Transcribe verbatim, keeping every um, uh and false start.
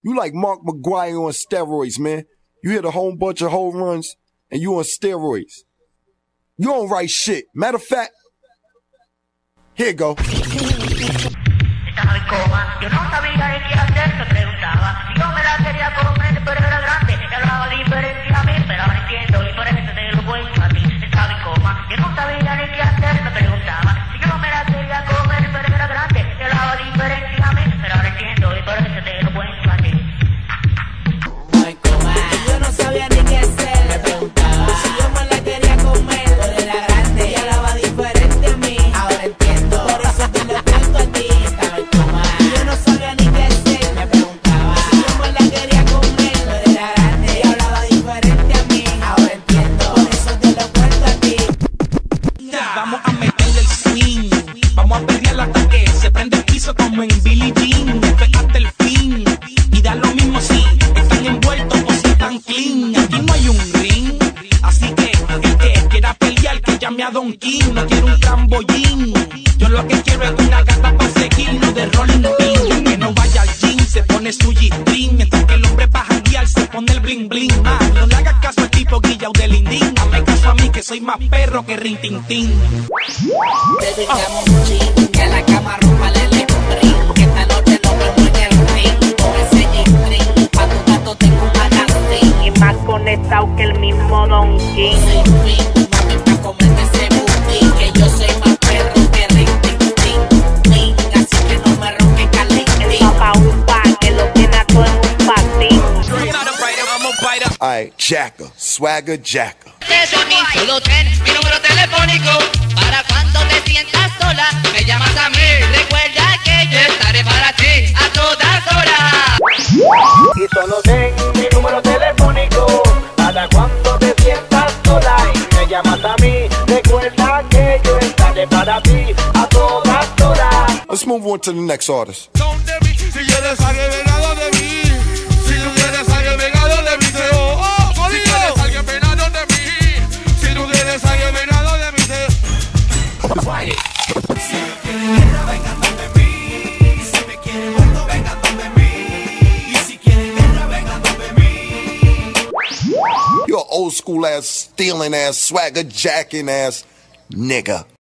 You like Mark McGwire on steroids, man. You hit a whole bunch of home runs and you on steroids. You don't write shit. Matter of fact, here you go. Estaba en coma, yo no sabía de qué hacer, me preguntaba. Yo me la quería comer, pero era grande. Hablaba diferente a mí, pero ahora entiendo y por eso te lo cuento a ti. Estaba en coma, yo no sabía de qué hacer, me preguntaba. Yo me la quería comer, pero era grande. Hablaba diferente a mí, pero ahora entiendo y por eso te lo cuento a ti. Ay, coma, yo no sabía ni qué hacer, me preguntaba. Si yo me la quería comer, pero era grande. Y hablaba diferente a mí, ahora entiendo. Por eso te lo cuento a ti. Estaba en coma, yo no sabía ni qué hacer, me preguntaba. Si yo me la quería comer, pero era grande. Y hablaba diferente a mí, ahora entiendo. Por eso te lo cuento a ti. Vamos a meterle el swing, vamos a pelear hasta que se prende el piso como en Billie Jean. Esto es hasta el fin, y da lo mismo si están envueltos o si están clean. Aquí no hay un ring, así que el que quiera pelear que llame a Don King. No quiero un trambollín, yo lo que quiero es una gata para seguirlo de Rolling Pin. Que no vaya al gym, se pone su G-string, mientras que el hombre pa' janguear se pone el bling bling. Man, no le hagas caso al tipo guillao de lindín, hazme caso a mí que soy más perro que Rin Tin Tin. Baby, llamo un chin, que a la cama rompa el electrín. Que esta noche nos vemos en el ring, con ese G-string. Pa' tu gato tengo un magazine, y más conectado que el mismo Don King. Sin fin, mami, pa' comerte ese booty, que yo soy más perro que Rin Tin Tin. Así que no me ronques calín. Papá upa, que lo tiene a todo en un patín. Alright, Jacker, Swagger Jacker. Desde mi solo ten, mi número telefónico. Para cuando te sientas sola, me llamas a mí. Recuerda que yo estaré para ti a todas horas. Y solo ten mi número telefónico. Para cuando te sientas sola y me llamas a mí. Recuerda que yo estaré para ti a todas horas. Let's move on to the next artist. Si quieres alguien venado de mí, si tú quieres alguien venado de mí, te oh, oh, jodido. Si quieres alguien venado de mí, si tú quieres alguien venado de mí, te si me quieres guerra, vengan donde mí. Si me quieres muerto, vengan donde mí. Y si quieres guerra, vengan donde mí. You're an old school ass, stealing ass, swagger jacking ass nigga.